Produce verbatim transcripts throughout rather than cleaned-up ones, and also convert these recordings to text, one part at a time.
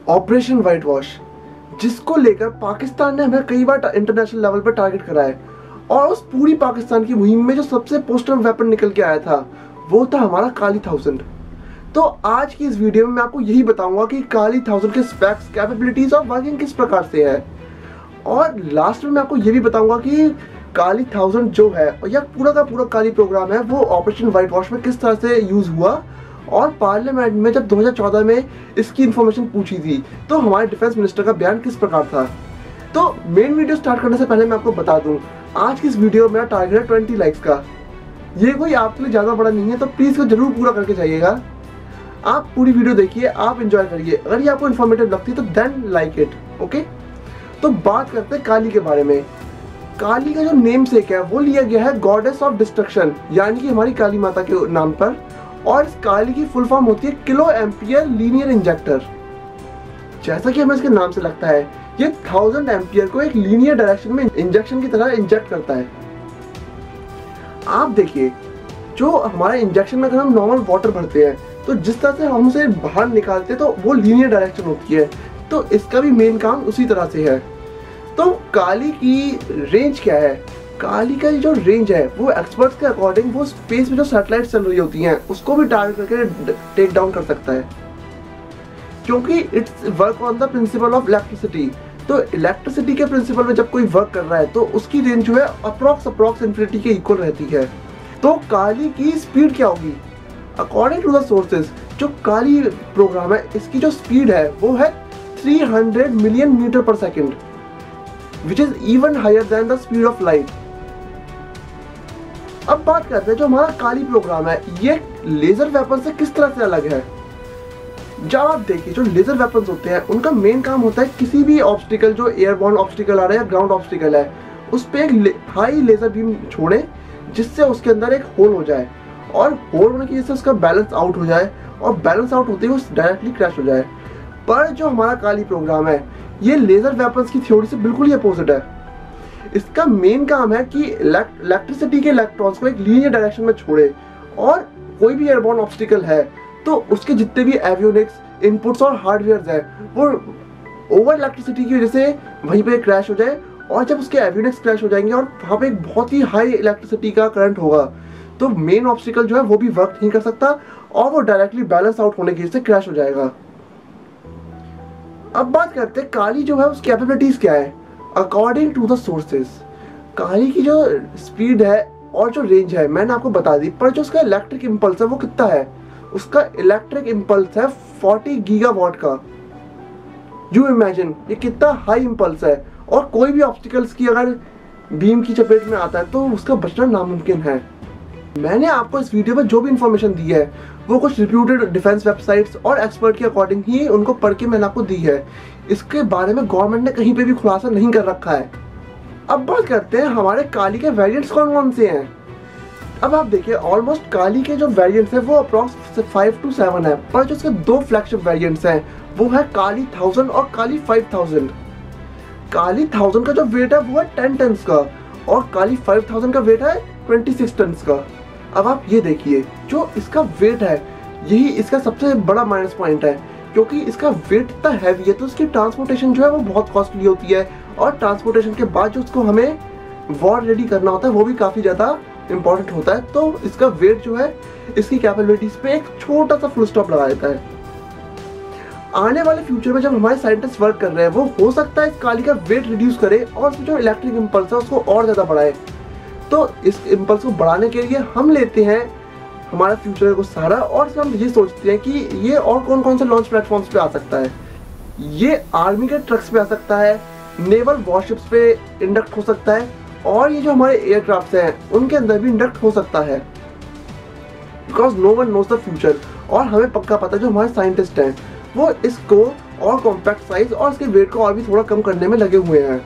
Operation white wash, जिसको लेकर पाकिस्तान ने हमें कई बार इंटरनेशनल लेवल पर टारगेट करा है। और उस पूरी पाकिस्तान की मुहिम में जो सबसे पोस्टर वेपन निकल के आया था वो था हमारा काली थाउजेंड। तो आज की इस वीडियो में मैं आपको यही बताऊंगा कि काली थाउजेंड के स्पेक्स, कैपेबिलिटीज और वर्किंग किस प्रकार से है। और लास्ट में मैं आपको ये भी बताऊंगा कि काली थाउजेंड जो है और यह पूरा का पूरा काली प्रोग्राम है वो ऑपरेशन व्हाइट वॉश में किस तरह से यूज हुआ। और पार्लियामेंट में जब दो हज़ार चौदह में इसकी इंफॉर्मेशन पूछी थी तो हमारे डिफेंस मिनिस्टर का बयान किस प्रकार था। तो मेन वीडियो स्टार्ट करने से पहले मैं आपको बता दूं, आज की इस वीडियो में मेरा टारगेट है ट्वेंटी लाइक्स का। ये कोई आपके लिए ज़्यादा बड़ा नहीं है, तो प्लीज़ इसको जरूर पूरा करके जाइएगा। आप पूरी वीडियो देखिए, आप इंजॉय करिए। अगर ये आपको इन्फॉर्मेटिव लगती है तो देन लाइक इट, ओके। तो बात करते हैं काली के बारे में। काली का जो नेम सेक है वो लिया गया है गॉडेस ऑफ डिस्ट्रक्शन, यानी कि हमारी काली माता के नाम पर। और इस काली की फुल फॉर्म होती है किलो एम्पियर लीनियर इंजेक्टर। जैसा कि हमें इसके नाम से लगता है, ये थाउजेंड एम्पियर को एक लीनियर डायरेक्शन में इंजेक्शन की तरह इंजेक्ट करता है। आप देखिए, जो हमारा इंजेक्शन में अगर हम नॉर्मल वाटर भरते हैं तो जिस तरह से हम उसे बाहर निकालते हैं तो वो लीनियर डायरेक्शन होती है, तो इसका भी मेन काम उसी तरह से है। तो काली की रेंज क्या है? काली का जो रेंज है वो एक्सपर्ट्स के अकॉर्डिंग वो स्पेस में जो सैटेलाइट चल रही होती हैं उसको भी टारगेट करके टेक डाउन कर सकता है, क्योंकि it's work on the principle of electricity. तो इलेक्ट्रिसिटी के प्रिंसिपल में जब कोई वर्क कर रहा है तो उसकी रेंज जो है अप्रॉक्स अप्रॉक्स इन्फिनिटी के इक्वल रहती है। तो काली की स्पीड क्या होगी? अकॉर्डिंग टू द सोर्सेज, जो काली प्रोग्राम है इसकी जो स्पीड है वो है तीन सौ मिलियन मीटर पर second, which is even higher than the speed of light. अब बात करते हैं जो हमारा काली प्रोग्राम है ये लेजर वेपन से किस तरह से अलग है। जब आप देखिए, जो लेजर वेपन्स होते हैं उनका मेन काम होता है किसी भी ऑब्स्टिकल, जो एयरबॉर्न ऑब्स्टिकल आ रहा है या ग्राउंड ऑब्स्टिकल है, उस पर एक ले, हाई लेजर बीम छोड़े जिससे उसके अंदर एक होल हो जाए, और होल होने की वजह से उसका बैलेंस आउट हो जाए, और बैलेंस आउट होते ही वो डायरेक्टली क्रैश हो जाए। पर जो हमारा काली प्रोग्राम है ये लेजर वेपन्स की थ्योरी से बिल्कुल ही अपोजिट है। इसका मेन काम है कि इलेक्ट्रिसिटी के इलेक्ट्रॉन्स को एक लीनियर डायरेक्शन में छोड़े, और कोई भी एयरबॉर्न ऑब्स्टिकल है तो उसके जितने भी एवियोनिक्स इनपुट्स और हार्डवेयर है वो ओवर इलेक्ट्रिसिटी की वजह से वहीं पे क्रैश हो जाए। और जब उसके एवियोनिक्स क्रैश हो जाएंगे और वहाँ पे एक बहुत ही हाई इलेक्ट्रिसिटी का करंट होगा तो मेन ऑब्स्टिकल जो है वो भी वर्क नहीं कर सकता और वो डायरेक्टली बैलेंस आउट होने की वजह से क्रैश हो जाएगा। अब बात करते हैं काली जो है उसकी कैपेबिलिटीज क्या है। According to the sources, Kali की जो स्पीड है और जो रेंज है मैंने आपको बता दी, पर जो उसका इलेक्ट्रिक इंपल्स है वो कितना है? उसका इलेक्ट्रिक इंपल्स है चालीस गीगावाट का। यू इमेजिन ये कितना हाई इंपल्स है, और कोई भी ऑब्स्टिकल्स की अगर बीम की चपेट में आता है तो उसका बचना नामुमकिन है। मैंने आपको इस वीडियो में जो भी इंफॉर्मेशन दी है वो कुछ रिप्यूटेड डिफेंस वेबसाइट्स और एक्सपर्ट के अकॉर्डिंग ही उनको पढ़ के मैंने आपको दी है। इसके बारे में गवर्नमेंट ने कहीं पे भी खुलासा नहीं कर रखा है। अब बात करते हैं हमारे काली के वेरिएंट्स कौन कौन से हैं। अब आप देखिए, ऑलमोस्ट काली के जो वेरिएंट्स हैं वो अप्रॉक्स फाइव टू सेवन है, पर जो उसके दो फ्लैगशिप वेरिएंट्स हैं वो है काली थाउजेंड और Kali five thousand. Kali thousand का जो वेट है वो है टेन टन्स का, और काली फाइव थाउजेंड का वेट है ट्वेंटी सिक्स टन्स का। अब आप ये देखिए, जो इसका वेट है यही इसका सबसे बड़ा माइनस पॉइंट है, क्योंकि इसका वेट इतना हैवी है तो इसकी ट्रांसपोर्टेशन जो है वो बहुत कॉस्टली होती है, और ट्रांसपोर्टेशन के बाद जो उसको हमें वॉर रेडी करना होता है वो भी काफ़ी ज़्यादा इंपॉर्टेंट होता है। तो इसका वेट जो है इसकी कैपेबिलिटीज पे एक छोटा सा फुल स्टॉप लगा देता है। आने वाले फ्यूचर में जब हमारे साइंटिस्ट वर्क कर रहे हैं वो हो सकता है इस काली का वेट रिड्यूस करे और जो इलेक्ट्रिक इंपल्स है उसको और ज़्यादा बढ़ाए। तो इस इंपल्स को बढ़ाने के लिए हम लेते हैं हमारा फ्यूचर को सारा, और हम ये सोचते हैं कि ये और कौन कौन से लॉन्च प्लेटफॉर्म्स पे आ सकता है। ये आर्मी के ट्रक्स पे आ सकता है, नेवल वॉरशिप्स पे इंडक्ट हो सकता है, और ये जो हमारे एयरक्राफ्ट हैं उनके अंदर भी इंडक्ट हो सकता है। Because no one knows the future, और हमें पक्का पता है जो हमारे साइंटिस्ट हैं वो इसको और कॉम्पैक्ट साइज और इसके वेट को और भी थोड़ा कम करने में लगे हुए हैं।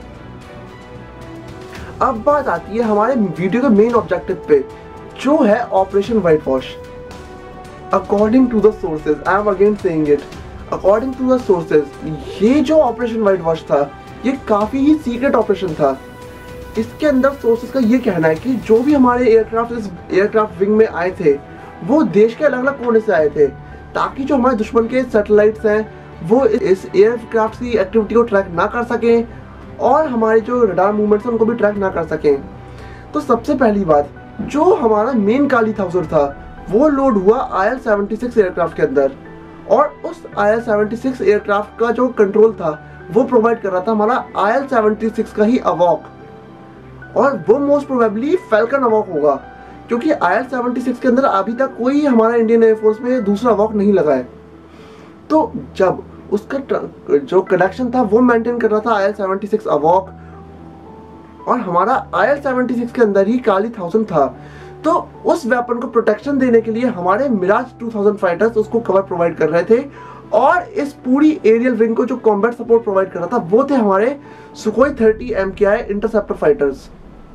अब बात आती है हमारे वीडियो के मेन ऑब्जेक्टिव पे, जो है operation white wash. According to the sources, I am again saying it, according to the sources, ये जो ऑपरेशन व्हाइट वॉश था ये काफी ही सीक्रेट ऑपरेशन था। इसके अंदर सोर्सेज का ये कहना है कि जो भी हमारे एयरक्राफ्ट इस एयरक्राफ्ट विंग में आए थे वो देश के अलग अलग कोने से आए थे, ताकि जो हमारे दुश्मन के सैटेलाइट्स हैं वो इस एयरक्राफ्ट की एक्टिविटी को ट्रैक ना कर सकें और हमारे जो रडार मूवमेंट्स हैं उनको भी ट्रैक ना कर सकें। तो सबसे पहली बात, जो हमारा मेन काली थाउजर था वो लोड हुआ I L seventy six aircraft के अंदर, और उस I L seventy six aircraft का जो कंट्रोल था वो प्रोवाइड कर रहा था हमारा आई एल सेवेंटी सिक्स का ही अवॉक, और वो मोस्ट प्रोबेबली फैल्कन अवॉक होगा, क्योंकि आई एल सेवेंटी सिक्स के अंदर अभी तक कोई हमारा इंडियन एयरफोर्स में दूसरा अवॉक नहीं लगा है। तो जब उसका जो कनेक्शन था वो मेंटेन कर रहा था आई एल सेवेंटी सिक्स अवॉक, और हमारा आई एल सेवेंटी सिक्स के अंदर ही काली थाउजेंड था, तो उस वेपन को प्रोटेक्शन देने के लिए हमारे मिराज टू थाउजेंड फाइटर्स उसको कवर प्रोवाइड कर रहे थे, और इस पूरी एरियल विंग को जो कॉम्बैट सपोर्ट प्रोवाइड कर रहा था वो थे हमारे सुखोई थर्टी एम के आई इंटरसेप्टर फाइटर्स।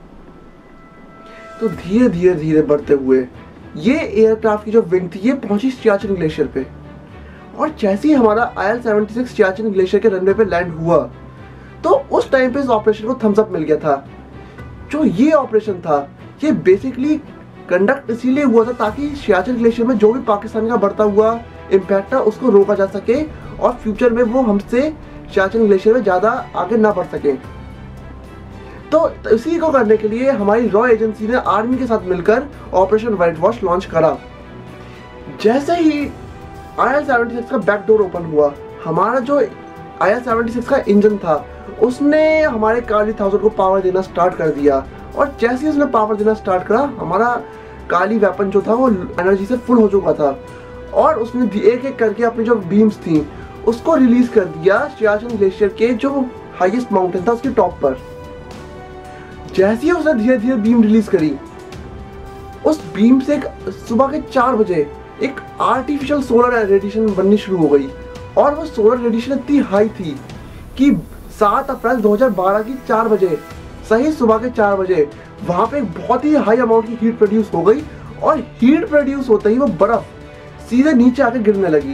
तो धीरे धीरे धीरे बढ़ते हुए ये एयरक्राफ्ट की जो विंग थी ये पहुंची सियाचिन ग्लेशियर पे, और जैसे ही हमारा I L seventy six Siachen glacier के रनवे पे लैंड हुआ तो उस टाइम पे इस ऑपरेशन को थम्स अप मिल गया था। जो ये ऑपरेशन था ये बेसिकली कंडक्ट इसीलिए हुआ था ताकि सियाचिन ग्लेशियर में जो भी पाकिस्तान का बढ़ता हुआ इम्पैक्ट था उसको रोका जा सके, और फ्यूचर में वो हमसे सियाचिन ग्लेशियर में ज़्यादा आगे ना बढ़ सके। तो इसी को करने के लिए हमारी रॉ एजेंसी ने आर्मी के साथ मिलकर ऑपरेशन व्हाइट वॉश लॉन्च करा। जैसे ही आई एल सेवेंटी सिक्स का बैक डोर ओपन हुआ, हमारा जो आई एल सेवेंटी सिक्स का इंजन था उसने हमारे काली थाउजेंड को पावर देना स्टार्ट कर दिया, और जैसे ही उसने पावर देना स्टार्ट करा हमारा काली वेपन जो था वो एनर्जी से फुल हो चुका था, और उसने एक एक करके अपनी जो बीम्स थी उसको रिलीज कर दिया सियाचिन ग्लेशियर के जो हाईएस्ट माउंटेन था उसके टॉप पर। जैसे ही उसने धीरे धीरे बीम रिलीज करी, उस बीम से सुबह के चार बजे एक आर्टिफिशियल सोलर रेडिएशन बननी शुरू हो गई, और वो सोलर रेडिएशन इतनी हाई थी कि सात अप्रैल दो हज़ार बारह की चार बजे सही सुबह के चार बजे वहां पे एक बहुत ही हाई अमाउंट की हीट प्रोड्यूस हो गई, और हीट प्रोड्यूस होते ही वो बर्फ सीधे नीचे आके गिरने लगी।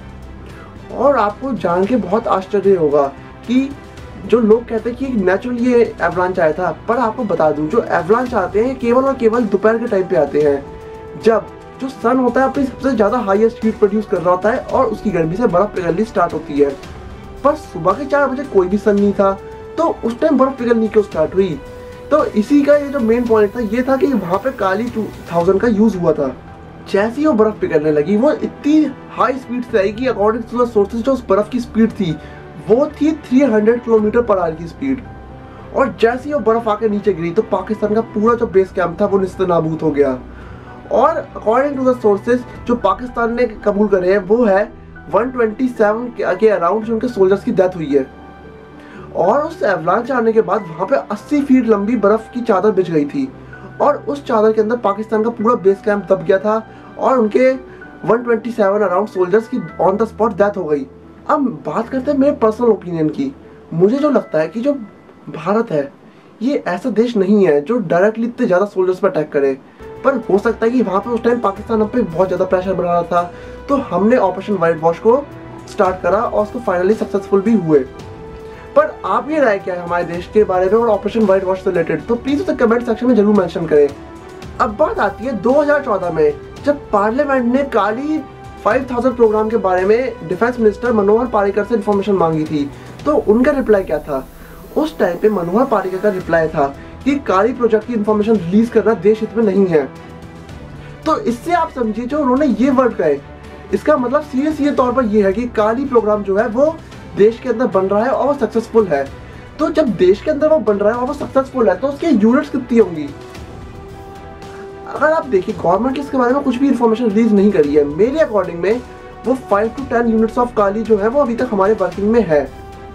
और आपको जान के बहुत आश्चर्य होगा कि जो लोग कहते हैं कि नेचुरल ये एवलांच आया था, पर आपको बता दूं जो एवलांच आते हैं केवल और केवल दोपहर के टाइम पे आते हैं, जब जो सन होता है अपनी सबसे ज्यादा हाईएस्ट हीट प्रोड्यूस कर रहा होता है और उसकी गर्मी से बर्फ पिघलनी स्टार्ट होती है। पर सुबह के चार बजे कोई भी सन नहीं था, तो उस टाइम बर्फ पिघलनी क्यों स्टार्ट हुई? तो इसी का ये जो मेन पॉइंट था ये था कि वहां पे काली टू थाउजेंड का यूज हुआ था। जैसे ही वो बर्फ पिघलने लगी वो इतनी हाई स्पीड से आई कि अकॉर्डिंग टू द सोर्सेज जो उस बर्फ की स्पीड थी वो थी तीन सौ किलोमीटर पर आवर की स्पीड, और जैसे ही वो बर्फ आके नीचे गिरी तो पाकिस्तान का पूरा जो बेस कैंप था वो निस्तेनाबूद हो गया। और अकॉर्डिंग टू द सोर्सेज जो पाकिस्तान ने कबूल करे हैं वो है एक सौ सत्ताईस के अराउंड जो उनके सोल्जर्स की डेथ हुई है। और उस एवलांच आने के बाद वहां पे अस्सी फीट लंबी बर्फ की चादर बिछ गई थी, और उस चादर के अंदर पाकिस्तान का पूरा बेस कैंप दब गया था, और उनके एक सौ सत्ताईस अराउंड सोल्जर्स की ऑन द स्पॉट डेथ हो गई। अब बात करते हैं मेरे पर्सनल ओपिनियन की। मुझे जो लगता है कि जो भारत है ये ऐसा देश नहीं है जो डायरेक्टली इतने ज़्यादा सोल्जर्स पर अटैक करे, पर हो सकता है कि वहाँ पे उस टाइम पाकिस्तान हम पे बहुत ज़्यादा प्रेशर बना रहा था, तो हमने ऑपरेशन व्हाइट वॉश को स्टार्ट करा और उसको फाइनली सक्सेसफुल भी हुए। पर आप ये राय क्या है हमारे देश के बारे में और ऑपरेशन व्हाइट वॉश से रिलेटेड, तो प्लीज़ उसे कमेंट सेक्शन में जरूर मेंशन करें। अब बात आती है दो हज़ार चौदह में, जब पार्लियामेंट ने काली पाँच हज़ार प्रोग्राम के बारे में डिफेंस मिनिस्टर मनोहर पारिकर से इन्फॉर्मेशन मांगी थी, तो उनका रिप्लाई क्या था? उस टाइम पे मनोहर पारिकर का रिप्लाई था कि काली प्रोजेक्ट की इन्फॉर्मेशन रिलीज करना देश हित में नहीं है। तो इससे आप समझिए जो उन्होंने ये वर्ड कहे, इसका मतलब सीधे सीधे तौर पर यह है कि काली प्रोग्राम जो है वो देश के अंदर बन रहा है और वो सक्सेसफुल है। तो जब देश के अंदर वो बन रहा है और वो सक्सेसफुल है तो उसके यूनिट्स कितनी होंगी? अगर आप देखिए गवर्नमेंट इसके बारे में कुछ भी इन्फॉर्मेशन रिलीज नहीं करी है। मेरे अकॉर्डिंग में वो five to ten units of Kali जो है वो अभी तक हमारे वर्किंग में है,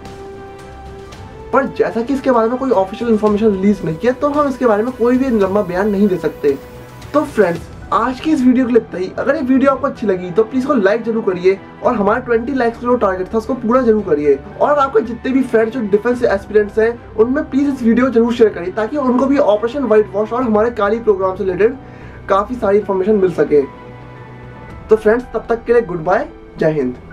पर जैसा कि इसके बारे में कोई ऑफिशियल इन्फॉर्मेशन रिलीज नहीं किया तो हम इसके बारे में कोई भी लंबा बयान नहीं दे सकते। तो फ्रेंड्स आज की इस वीडियो के लिए इतना ही। अगर ये वीडियो आपको अच्छी लगी तो प्लीज को लाइक जरूर करिए, और हमारा बीस लाइक्स का जो टारगेट था उसको पूरा जरूर करिए। और आपके जितने भी फ्रेंड्स जो डिफेंस एस्पिरेंट्स हैं उनमें प्लीज इस वीडियो जरूर शेयर करिए ताकि उनको भी ऑपरेशन व्हाइट वॉश और हमारे काली प्रोग्राम से रिलेटेड काफी सारी इन्फॉर्मेशन मिल सके। तो फ्रेंड्स तब तक के लिए गुड बाय, जय हिंद।